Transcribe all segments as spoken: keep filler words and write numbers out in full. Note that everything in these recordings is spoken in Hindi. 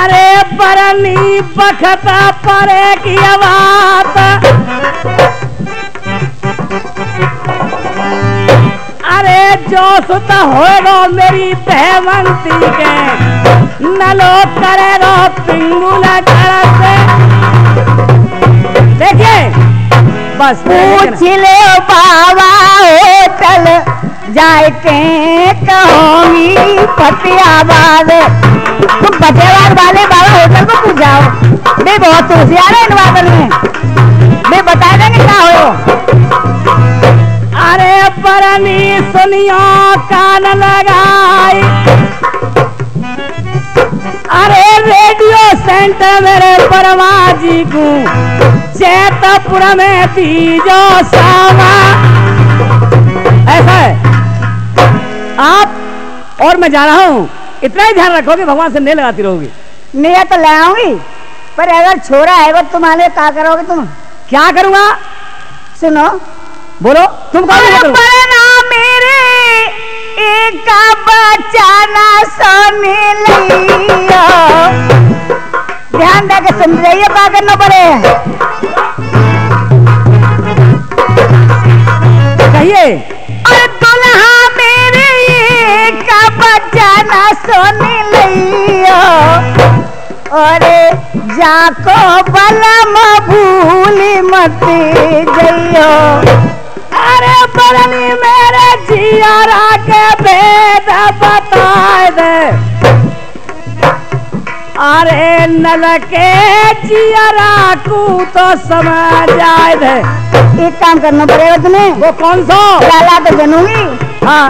अरे परनी बखत परे की बात, अरे जो सुत होएगा मेरी देवंती के, नलो करेगा पिंगुला करते। देखिए बस पूछ ले बाबा होटल जाए के कहूंगी फतेहाबाद। तुम फतेहाबाद वाले बाबा होटल को पूछाओ, मैं बहुत होशियार है इन बातों में, मैं बता देंगे क्या हो। अरे परनी सुनियो कान लगाई, अरे रेडियो सेंटर मेरे परमा जी को चैतपुर में तीजो सावा। ऐसा है आप और मैं जा रहा हूँ, इतना ही ध्यान रखोगे भगवान से नहीं लगाती रहोगी। मैं तो ले आऊंगी, पर अगर छोरा है वो तुम्हारे क्या करोगे तुम? क्या करूँगा? सुनो, बोलो तुम कौन? मेरे एक बच्चा ना सोने लियो, ध्यान दे के सुन रही है, क्या करना पड़े। कहिए। और दुल्हा मेरे एक बच्चा ना सोने लियो, और जाको बलम भूली मत जइयो। अरे परनी मेरे जियारा के भेद बताए दे, अरे नल के जियारा को तो समझ जाए दे। एक काम करना पड़ेगा तुम्हें। वो कौन सा? लाला तो जनूंगी। हाँ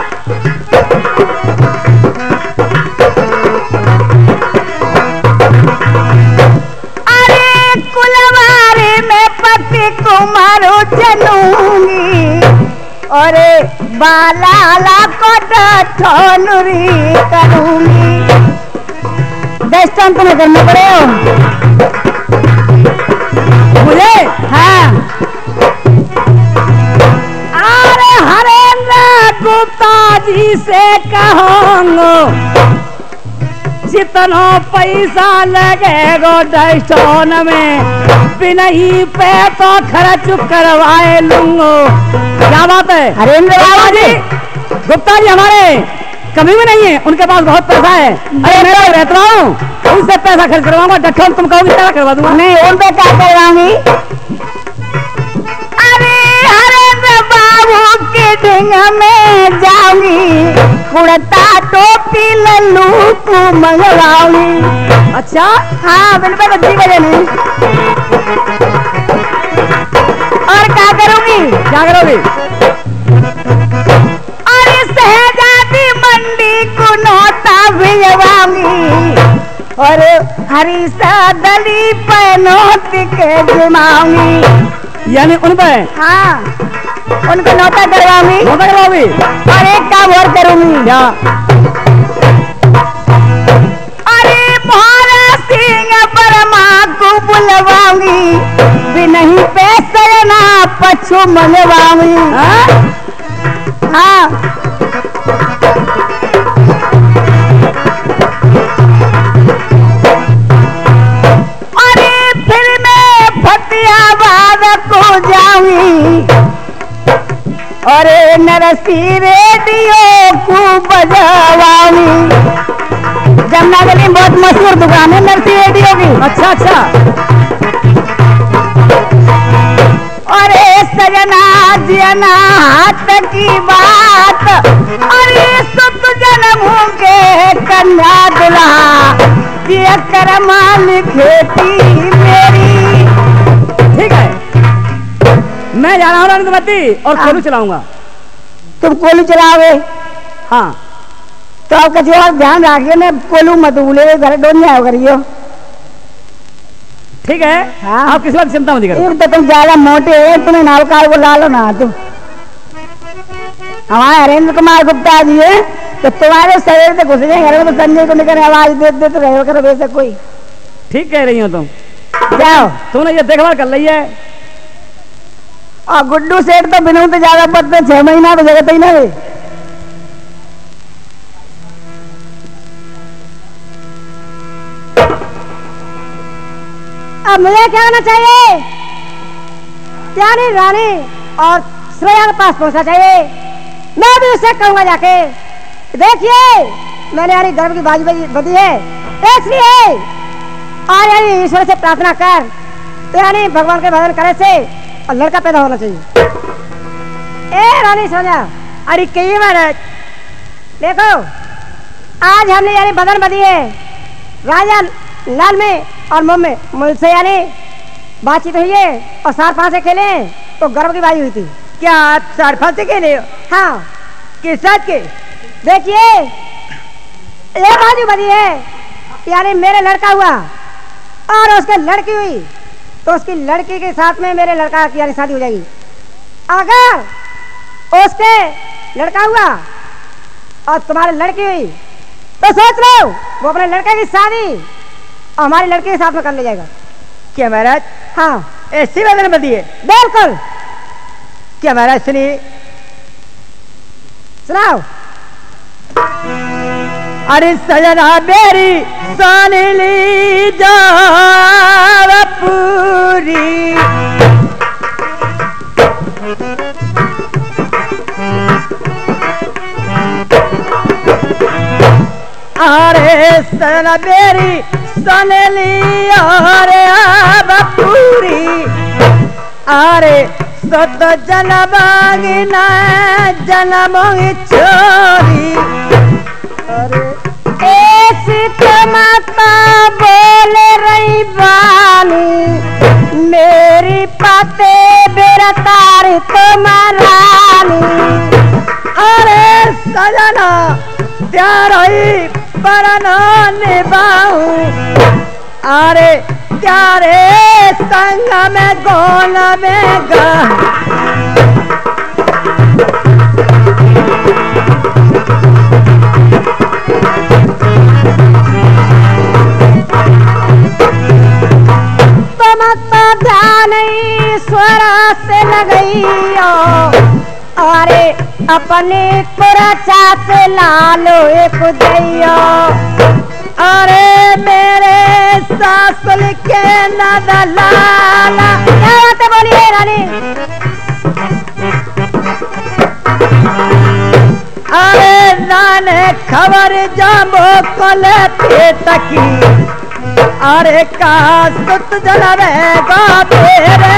अरे कुलवारे में पति कुमारो जनूंगी, और बाला को ठोनुरी करूंगी। दस टाइम तुम्हें करना पड़ेगा मुझे। हाँ। अरे हरेंद्र गुप्ता जी से कहूँगा जितना पैसा लगेगा डस्टोन में बिना ही पे तो खर्च करवाए लूंगा। क्या बात है? हरेंद्र बाबा जी, गुप्ता जी हमारे कमी भी नहीं है, उनके पास बहुत पैसा है। अरे मैं रहता हूँ, उनसे पैसा खर्च करवाऊंगा। डस्टोन तुम कहोगे क्या करवा दूंगा? नहीं, उन पे क्या करवाऊंगी? अरे हरेंद्र बाबू के ढिंग में जाऊंगी, कुर्ता टोपी लल्लू को मंगवाऊंगी। अच्छा हाँ बिल्कुल, अच्छी बजे नहीं। और क्या करूंगी? क्या करोगी? अरे सहजादी मंडी को नोटा भिजवाऊंगी, और हरी सादली पैनोट के जमाऊंगी। यानी उन पे? हाँ, उनको नोटा करवाऊंगी। नोटा करवाओगी? और एक काम और करूंगी। क्या? अरे मोहरा सिंह बर्मा को बुलवाऊंगी, भी नहीं पैसे ना पछू मंगवाऊंगी। हाँ, अरे फिर मैं फतेहाबाद को जाऊंगी, और नरसी रेडियो को बजाऊंगी। जमनागली में बहुत मशहूर दुकान है नरसी रेडियो की। अच्छा अच्छा। अरे सजना जना हाथ की बात, अरे सुत जन्म के कन्या दुल्हा ये करमाल खेती मेरी। ठीक है, मैं जा रहा हूँ रंगमती और कोलू चलाऊंगा। तुम कोलू चलाओगे? हाँ। तो आपका जो ध्यान रखिए ना, कोलू मत भूले, घर डोल नहीं आओ करियो। ठीक है। हाँ। आप किसी बात चिंता मत करो। एक तो तुम ज्यादा मोटे हैं, तुम्हें नालकाल को ला लो ना। तुम हमारे हरेंद्र कुमार गुप्ता जी है, तो तुम्हारे शरीर से घुस जाए घर में, तो संजय को निकल आवाज दे दे तो रहो करो वैसे कोई। ठीक कह रही हो तुम। जाओ, तुमने ये देखभाल कर ली है। और गुड्डू सेठ तो बिना तो ज्यादा पद छह महीना तो जगत ही ना है। अब मुझे क्या करना चाहिए? यानी रानी और श्रेया के पास पहुंचना चाहिए। मैं भी उससे कहूंगा जाके, देखिए मैंने यानी गर्भ की बाजी बदी है, इसलिए और यानी ईश्वर से प्रार्थना कर, तो यानी भगवान के भजन करे से और लड़का पैदा होना चाहिए। ए रानी सोनिया, अरे कहिए महाराज। देखो आज हमने यानी बदन बदी है, राजा लाल में और मुंह में मुझसे यानी बातचीत हुई है और सार फांसे खेले तो गर्भ की बाजी हुई थी। क्या आप सार फांसे खेले? हाँ। किस साथ के? देखिए ये बाजू बदी है, यानी मेरे लड़का हुआ और उसके लड़की हुई, तो उसकी लड़की के साथ में मेरे लड़का की यानी शादी हो जाएगी। अगर उसके लड़का हुआ और तुम्हारी लड़की हुई, तो सोच लो वो अपने लड़के की शादी और हमारी लड़की के साथ में कर ले जाएगा। क्या महाराज? हाँ ऐसी बदन बदी है? बिल्कुल। क्या महाराज सुनिए। सुनाओ। अरे सजना मेरी सोनीली जाव पूरी, अरे सजना मेरी सोनीली अरे आव पूरी, अरे सत जनमांगी न जनमोगी छोरी। अरे ऐसी तो माता बोले रही बानी, मेरी पाते बेरा तारी तो महारानी। अरे सजना प्यार ही परना निभाऊं, अरे प्यारे संग में गोल में गा। ध्यान ईश्वर से लगइयो, अरे अपने पुरचा से लालो एक दैयो। अरे मेरे सासुल के नदलाला। क्या बात है बोलिए रानी। अरे नाने खबर जामो कल के तकी, अरे का सुत जलवेगा तेरे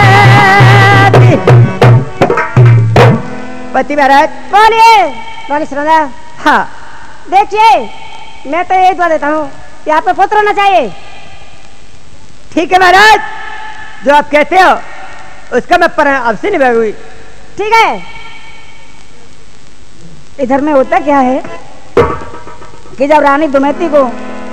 पति महाराज। बोलिए बोलिए श्रद्धा। हाँ देखिए मैं तो यही दुआ देता हूँ कि आप पे पुत्र होना चाहिए। ठीक है महाराज, जो आप कहते हो उसका मैं पर अवश्य निभाऊंगी। ठीक है। इधर में होता क्या है कि जब रानी दुमैती को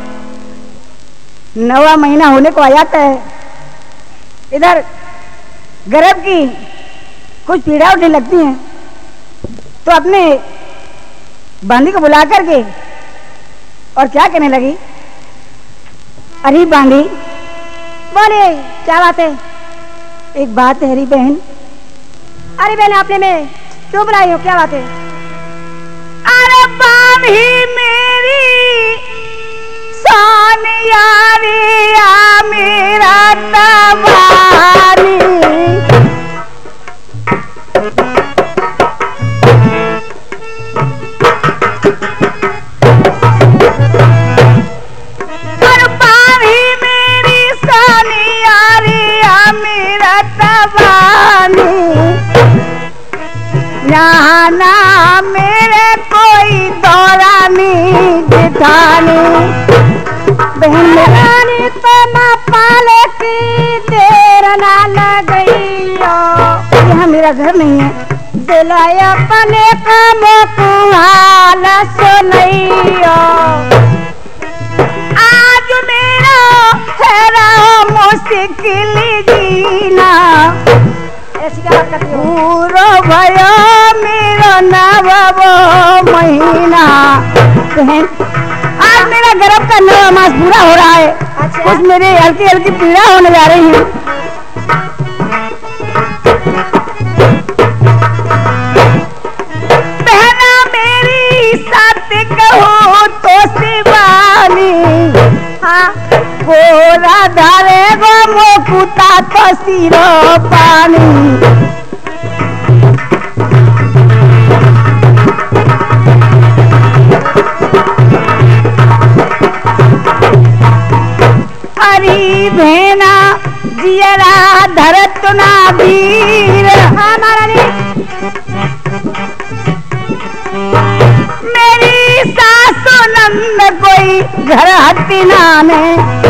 नवा महीना होने को आ जाता है, इधर गर्भ की कुछ पीड़ा उठने लगती है, तो अपने बांदी को बुला करके और क्या कहने लगी, अरे बांदी बोले क्या बात है। एक बात है हरी बहन। अरे बहन आपने में क्यों बुलाई हो, क्या बात है। अरे बांधी मेरी सोनिया रिया मेरा तबानी, अरे बांधी मेरी सोनिया रिया मेरा तबानी, यहाँ ना मेरे कोई दौरानी जिठानी। बहन मेरी तो ना पाले की देर ना लगइयो, यहाँ मेरा घर नहीं है, दिलाया अपने कामों को हाल सुनइयो। आज मेरा हैरा मुश्किल जीना, ऐसी क्या बात करती हो। पूरा भया मेरा नवा महीना। बहन आज मेरा गर्भ का नवा मास पूरा हो रहा है। अच्छा। कुछ मेरे हल्की हल्की पीड़ा होने जा रही है। बहना मेरी साथ कहो तो शिवानी, हाँ गोरा धारे गो मुख पूता तो सिरो पानी। हरी भेना जियरा धरत ना वीर। हाँ महारानी। मेरी सासु नंद कोई घर हटी नाने,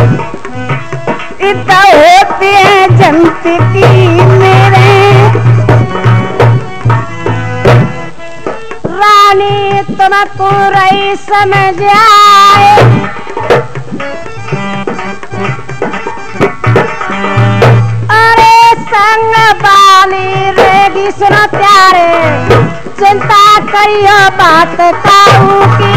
इत होती है जंत की मेरे। रानी तुमको रही समझ आए, संग बाली रेगी सुनो प्यारे, चिंता करियो बात काऊ की।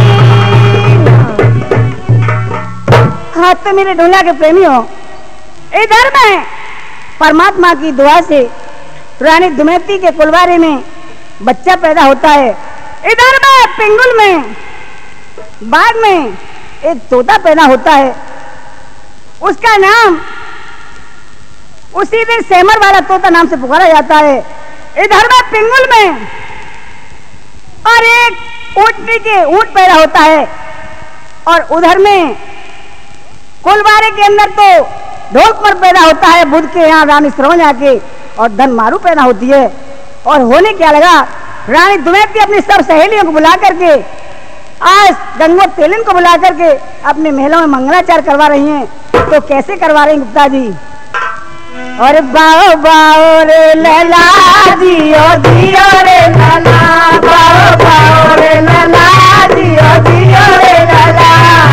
हाँ तो मेरे ढोला के प्रेमी हो, इधर में परमात्मा की दुआ से रानी दमयंती के कुलवारे में बच्चा पैदा होता है। इधर में पिंगुल में बाद में एक तोता पैदा होता है, उसका नाम उसी दिन सेमर वाला तोता नाम से पुकारा जाता है। इधर में पिंगुल में और एक ऊँटनी के ऊँट पैदा होता है, और उधर में कुलवारे के अंदर तो ढोलपुर पैदा होता है बुध के यहाँ रानी श्रवण आके, और धनमारू पैदा होती है। और होने क्या लगा, रानी दमयंती अपनी सब सहेलियों को बुला करके आज गंगो तेलिन को बुला करके अपने महलों में मंगलाचार करवा रही हैं। तो कैसे करवा रही हैं गुप्ता जी? और बाओ बाओ रे लला दियो दियो रे लला, बाओ बाओ रे लला दियो दियो रे लला।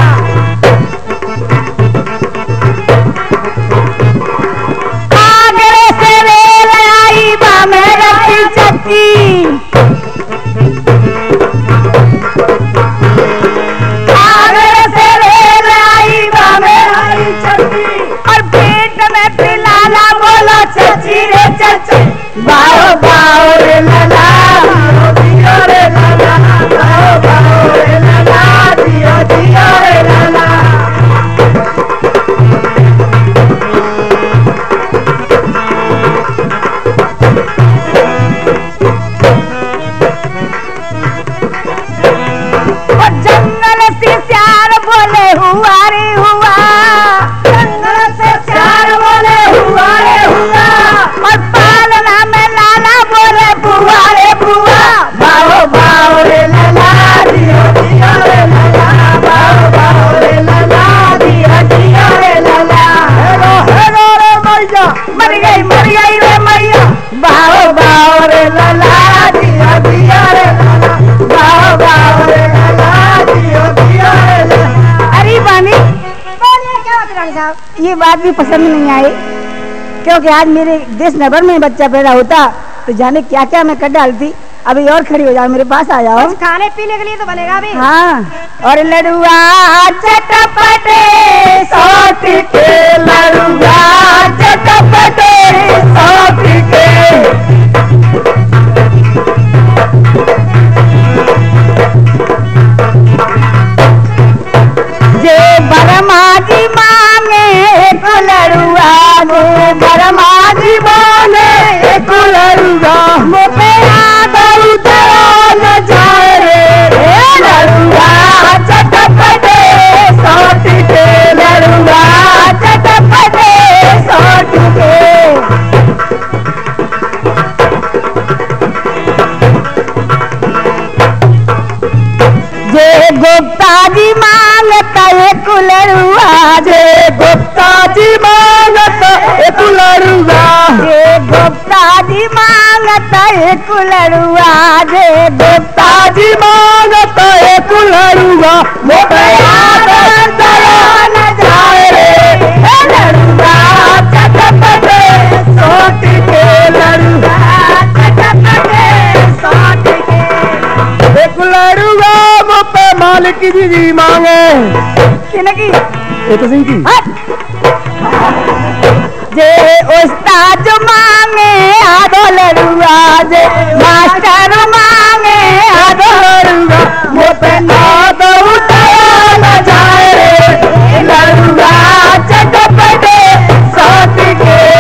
आगरे से रेल आई बामे रखी चक्की, आगरे से रेल आई बामे रखी चक्की, और पेट में पिलाना बोलो चची रे चची। बाओ बाओ रे लला दियो रे लला, बाओ बाओ रे लला दियो दियो रे लला। और जंगल से सियार बोले हुआ रे हुआ, जंगल से सियार बोले हुआ रे हुआ, और पालना में लाला बोले बुआ रे बुआ। बाओ बाओ रे लला दियो दियो रे लला, बाओ बाओ रे लला दियो दियो रे लला। हेलो हेलो रे मैया, मर गई मर गई रे मैया। बाओ बाओ रे लला दियो दियो रे लला, बाओ बाओ रे लला दियो दियो रे लला। अरे बानी क्या बात है रानी साहब? ये बात भी पसंद नहीं आई, क्योंकि आज मेरे देश नगर में बच्चा पैदा होता तो जाने क्या क्या मैं कर डालती। अभी और खड़ी हो जाओ, मेरे पास आ जाओ। कुछ खाने पीने के लिए तो बनेगा भी। हाँ, और लड़ुआ चटपटे सौट के, लड़ुआ चटपटे सौट के। जे बरमा जी मांगे एक लड़ुआ, जे बरमा जी मांगे एक लड़ुआ, मोपे आदरू तेरा न जाए रे। लड़ुआ चटपटे सौट के, लड़ुआ चटपटे सौट के। जे गुप्ता जी मांगता एक लड़ुआ, जे गुप्ता जी मांगता एक लड़ुआ, जे गुप्ता जी मांगता एक लड़ुआ, जे गुप्ता जी मांगता एक लड़ुआ, मोटे आदर तेरा न जाए रे। लड़ुआ चटपटे सौट के, लड़ुआ चटपटे सौट के। एक लड़ुआ पे मालिक की जी मांगे किनकी एक सिंह की। जे उस्ताद मांगे आधो लड़ुआ, जे मास्टर मांगे आधो लड़ुआ, मोपे नाद उठाया न जाए रे। लड़ुआ चटपटे सौट के,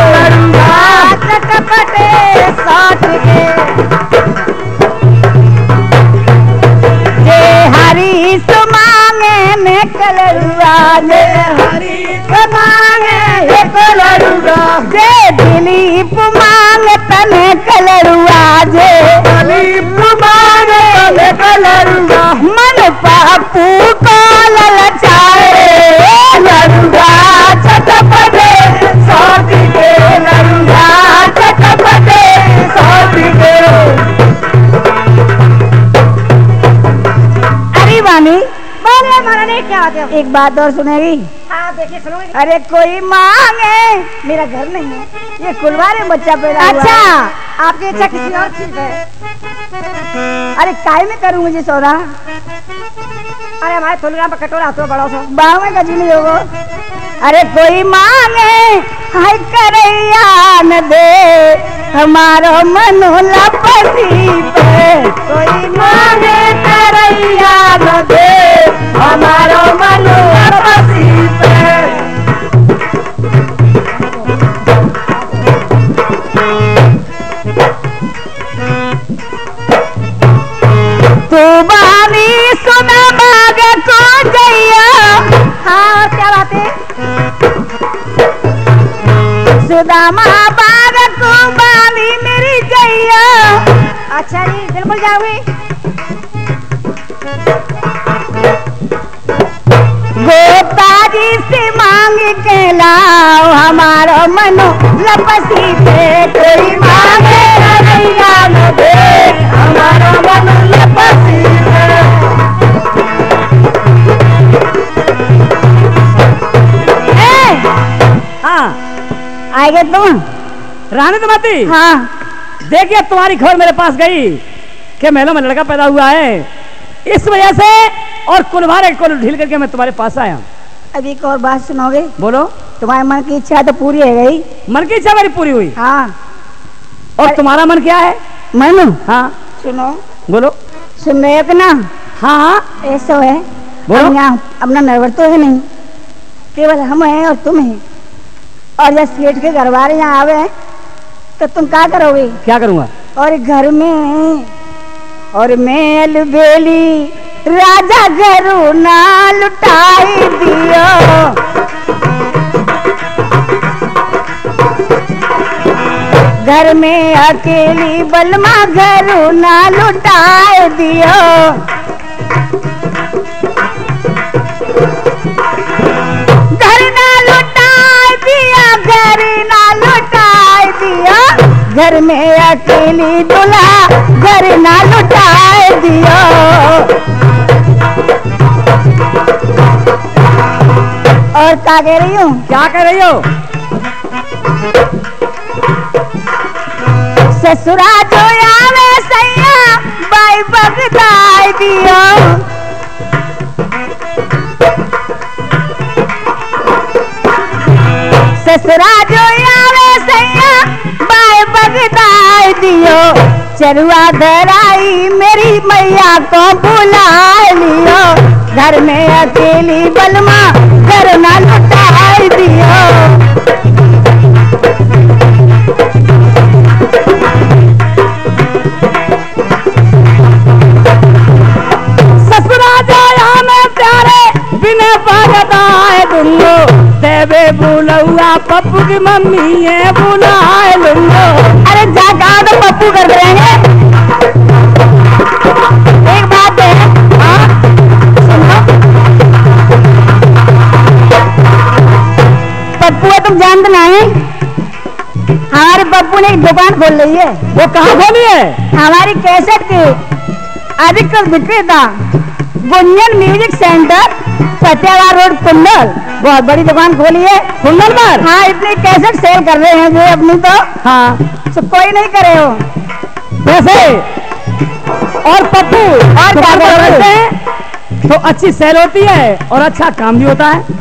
कलरुआ जे हरीफ मांगे एक लड़ुआ जे दिलीप मांग तने कलरुआ जे दिलीप मांगे तने कलरुआ मन पापू को ललचाए लड़ुआ चटपटे साथी के लड़ुआ चटपटे साथी के। अरे वानी बोले महारानी क्या बात है? एक बात और सुनेगी? हाँ देखिए सुनोगे। अरे कोई मांगे, मेरा घर नहीं है, ये कुलवारे बच्चा पैदा हुआ। अच्छा आपकी इच्छा किसी और चीज है? अरे काय में करूँ मुझे सौदा? अरे हमारे थोलग्राम पर कटोरा तो बड़ा सा बाव में गजी नहीं होगा। अरे कोई मांगे हाय करैया न दे हमारो मनोला पसी पे। कोई मांगे करैया न दे हमारो मनोला पसी पे। तू बानी सुना बाग को जइया। हाँ क्या बात है? सुदामा बाग को बानी मेरी जइया। अच्छा जी बिल्कुल जाऊंगी। गोताजी से मांग के लाओ हमारो मनो लपसी पे। कोई मांगे रैया न दे हमारो मनो लपसी पे। ए, हाँ आएगे तुम? रानी तुम्हारी हाँ देखिए तुम्हारी खबर मेरे पास गई कि महलों में लड़का पैदा हुआ है, इस वजह से और कुलवारे को ढील करके मैं तुम्हारे पास आया। अभी एक और बात सुनोगे? बोलो। तुम्हारे मन की इच्छा तो पूरी है गई। मन की इच्छा मेरी पूरी हुई। हाँ और तुम्हारा मन क्या है? मनु हाँ सुनो, बोलो। सुन रहे हो कि ना? हाँ हाँ ऐसा है बोलो। हम यहाँ अपना नरवर तो है नहीं, केवल हम हैं और तुम हैं। और जब सेठ के घर वाले यहाँ आवे तो तुम क्या करोगे? क्या करूँगा? और घर में और मेल बेली राजा घरू ना लुटाई दियो। घर में अकेली बलमा घरू ना लुटाए दियो। घर ना लुटाए दिया, घर ना लुटाए दिया। घर में अकेली दूल्हा घर ना लुटाए दियो। और क्या कह रही हूँ? क्या कह रही हो? ससुरा जो आवे सैया बाई बगदाई दियो। ससुरा जो आवे सैया बाई बगदाई दियो। चरुआ धराई मेरी मैया को बुला लियो। घर में अकेली बलमा घर ना लुटाई दियो। ससुरा जाया में प्यारे बिना बगदाए दूंगो। देवे बुलौआ पप्पू की मम्मी है बुलाए लूंगो। अरे जा कहा तो पप्पू कर देंगे। एक बात है, हाँ सुनो, पप्पू है तुम जानते नहीं? हमारे पप्पू ने एक दुकान खोल ली है। वो कहाँ खोली है? हमारी कैसेट की अधिकतर विक्रेता Gunjan music centre Fatehabad road Kundal, बहुत बड़ी दुकान खोली है कुंडल पर। हाँ इतनी कैसेट सेल कर रहे हैं जो अपनी तो हाँ तो कोई नहीं करे हो वैसे। और पप्पू और क्या दुकान पर बोल रहते रहे हैं तो अच्छी सेल होती है और अच्छा काम भी होता है।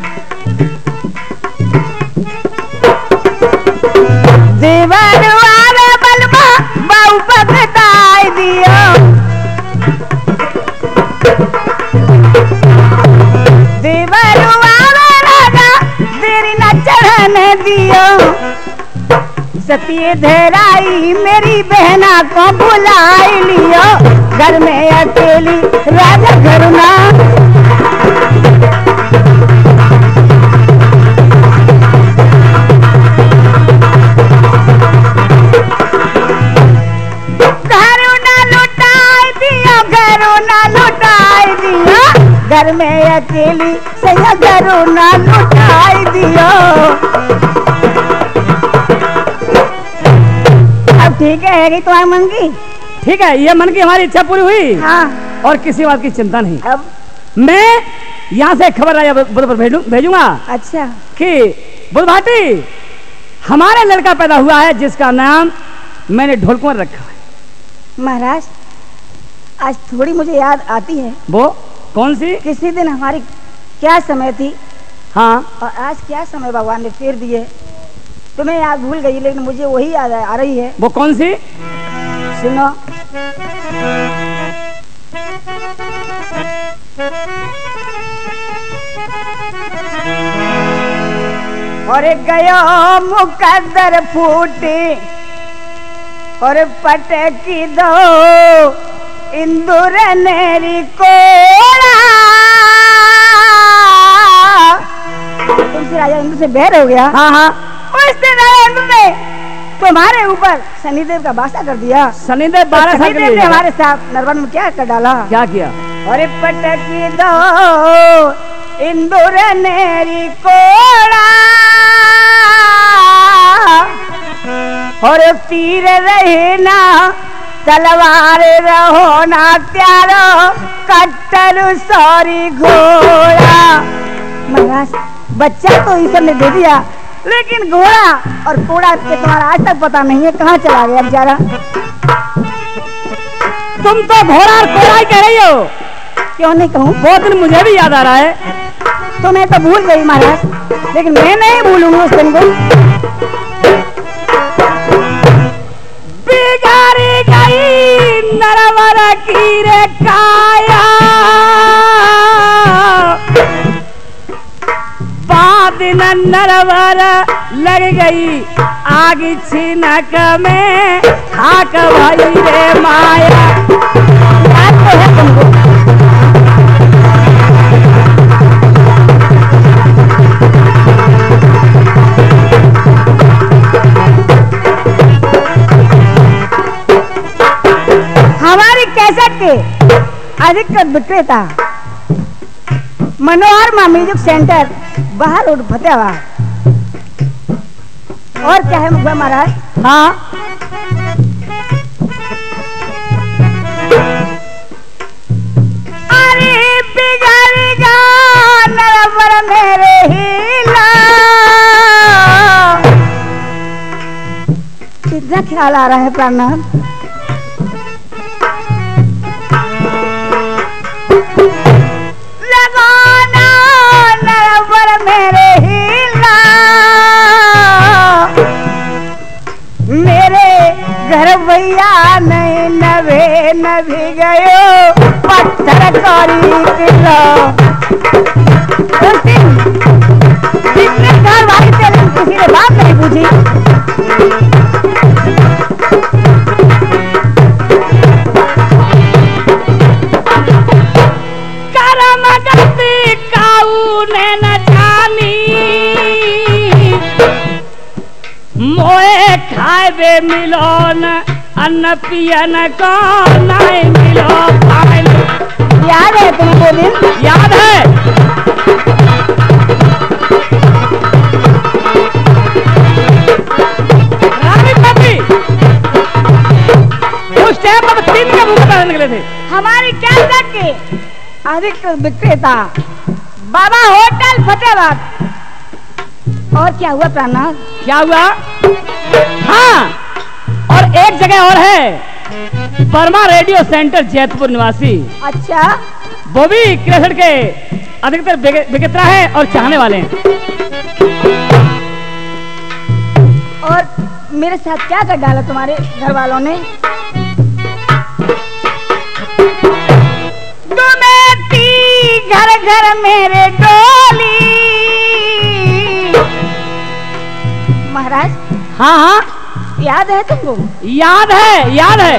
जीवन वाले बलमा बहु बगदाई दियो। जीवन वाले राजा तेरी न चढ़ने दियो। सती धराई मेरी बहना को बुलाई लियो। घर में अकेली राजा घर ना अकेली सैया जरूर ना लुटाई दियो। अब ठीक है गई तुम्हारी मन की? ठीक है, ये मन की हमारी इच्छा पूरी हुई। हाँ। और किसी बात की चिंता नहीं। अब मैं यहाँ से खबर राजा बुध पर भेजूं भेजूंगा अच्छा कि बुध भाटी हमारे लड़का पैदा हुआ है जिसका नाम मैंने ढोलकुंवर रखा है। महाराज आज थोड़ी मुझे याद आती है। वो कौन सी? किसी दिन हमारी क्या समय थी हाँ, और आज क्या समय भगवान ने फेर दिए। तुम्हें याद भूल गई लेकिन मुझे वही याद आ रही है। वो कौन सी? सुनो। और गयो मुकद्दर फूटी और पटकी दो इंदुर नेरी कोड़ा। तुमसे राजा इंद्र से बैर हो गया। हाँ हाँ। उस दिन राजा इंद्र ने तुम्हारे ऊपर शनिदेव का वास्ता कर दिया। शनिदेव बारह साल के शनिदेव ने लिए हमारे साथ नरवन में क्या कर डाला? क्या किया? और पटकी दो इंदुर नेरी कोड़ा और तीर रहे ना तलवार रहो ना प्यारो कट्टर सॉरी घोड़ा। महाराज बच्चा तो ईश्वर ने दे दिया लेकिन घोड़ा और कोड़ा के तुम्हारा आज तक पता नहीं है कहाँ चला गया बेचारा। तुम तो घोड़ा और कोड़ा ही कह रही हो। क्यों नहीं कहूँ? वो दिन मुझे भी याद आ रहा है। तुम्हें तो भूल गई महाराज लेकिन मैं नहीं भूलूंगी उस दिन को। बिगाड़ी गई नरवर की रे काया बाद न नरवर लग गई आग छिनक में खाक भई रे माया। याद तो है तुमको। हमारी कैसेट के अधिकृत विक्रेता मनोहर म्यूजिक सेंटर बाहर रोड फतेहाबाद। और क्या है मुखिया महाराज? हाँ, अरे बिगड़ेगा नरवर मेरे हीला। कितना ख्याल आ रहा है प्राणनाथ। लगाना नरवर मेरे हीला मेरे घर भैया नहीं नवे नभी गयो पत्थर करी किलो। उस दिन जितने घर वाली थे किसी ने बात नहीं पूछी। करम गति काऊ ने न जानी मोए खाए मिलोन अन्न पियन को नहीं मिलो पाइल। याद है तुमको दिन? याद है। रानी पति उस टाइम पर तीन के मुंह पर निकले थे। हमारी कैसेट के अधिकृत विक्रेता बाबा होटल फतेहाबाद। और क्या हुआ प्राणनाथ? क्या हुआ? हाँ, और एक जगह और है वर्मा रेडियो सेंटर जैतपुर निवासी। अच्छा, वो भी कैसेट के अधिकतर विक्रेता है और चाहने वाले हैं। और मेरे साथ क्या कर डाला तुम्हारे घर वालों ने? घर घर मेरे डोली। महाराज हाँ हाँ याद है तुमको? याद है, याद है।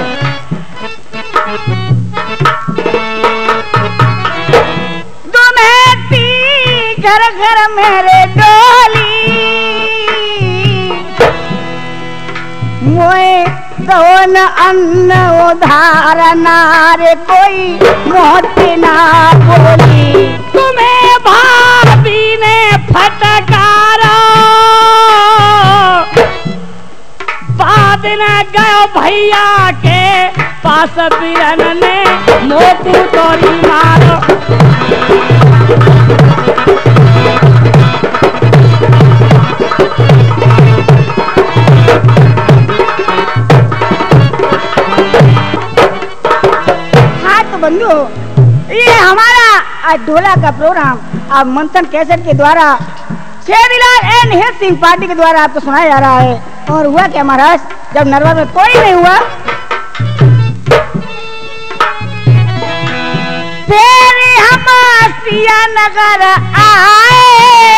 तुम्हें थी घर घर मेरे डोली मोए दोन अन्न उधार नारे कोई मोती ना बोली। तुम्हें भाभी ने फटकारा बाद न गयो भैया के पास बिरन ने मोकू तोरी मारो बंधु, ये हमारा आज ढोला का प्रोग्राम आप मंथन कैसेट के द्वारा शेरीलाल एंड हित सिंह पार्टी के द्वारा आपको सुनाया जा रहा है। और हुआ क्या महाराज, जब नरवा में कोई नहीं हुआ फिर हम सिया नगर आए,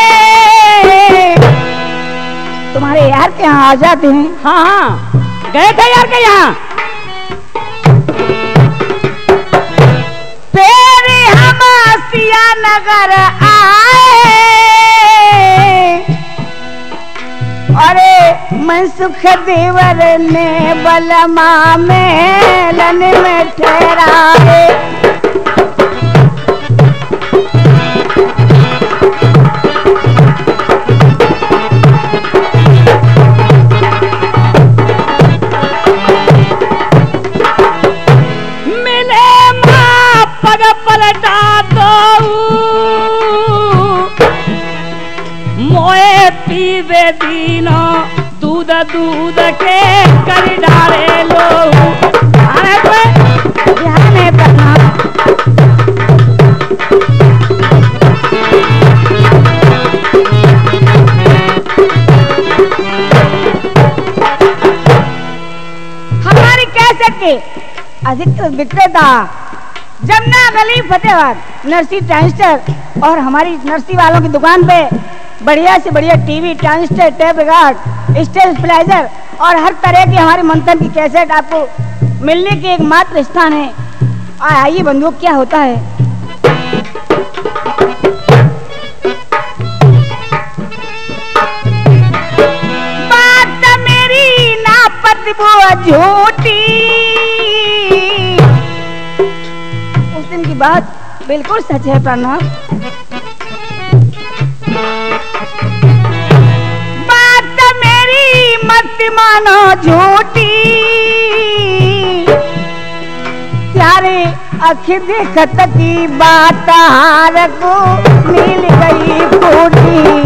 तुम्हारे यार के यहाँ आ जाते हैं। हाँ हाँ गए थे यार के यहाँ। सिया नगर आए, अरे मनसुख देवर ने बलमा मेलन में ठहराए। पलटा दो मोए पीवे दीनो दूध दूध के कर डाले लो। अरे ध्यान है करना। हमारी कैसेट के अधिकतर विक्रेता जमुना गली फतेहाबाद नरसी ट्रांजिस्टर और हमारी नरसी वालों की दुकान पे बढ़िया से बढ़िया TV, transistor, tape record, stage pleasure और हर तरह की हमारे मंथन की कैसेट आपको मिलने की एकमात्र स्थान है। आइए बंधुओं, क्या होता है। बात मेरी ना पति वो झूठी, की बात बिल्कुल सच है प्रणव। बात मेरी मत मानो झूठी, प्यारे अखि देखत की बात हार को मिल गई फूटी।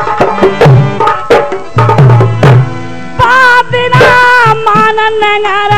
मानन